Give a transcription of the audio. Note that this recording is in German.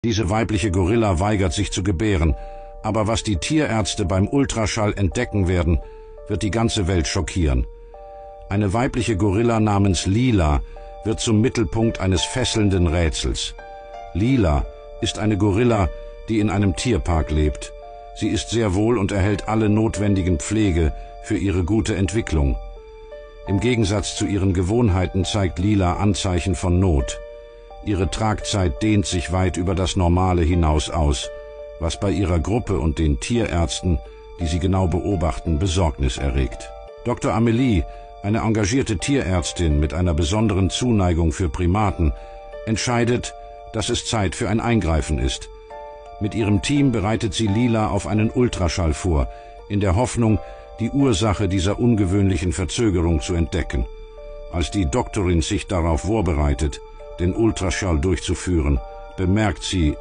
Diese weibliche Gorilla weigert sich zu gebären, aber was die Tierärzte beim Ultraschall entdecken werden, wird die ganze Welt schockieren. Eine weibliche Gorilla namens Lila wird zum Mittelpunkt eines fesselnden Rätsels. Lila ist eine Gorilla, die in einem Tierpark lebt. Sie ist sehr wohl und erhält alle notwendigen Pflege für ihre gute Entwicklung. Im Gegensatz zu ihren Gewohnheiten zeigt Lila Anzeichen von Not. Ihre Tragzeit dehnt sich weit über das Normale hinaus aus, was bei ihrer Gruppe und den Tierärzten, die sie genau beobachten, Besorgnis erregt. Dr. Amelie, eine engagierte Tierärztin mit einer besonderen Zuneigung für Primaten, entscheidet, dass es Zeit für ein Eingreifen ist. Mit ihrem Team bereitet sie Lila auf einen Ultraschall vor, in der Hoffnung, die Ursache dieser ungewöhnlichen Verzögerung zu entdecken. Als die Doktorin sich darauf vorbereitet, den Ultraschall durchzuführen, bemerkt sie,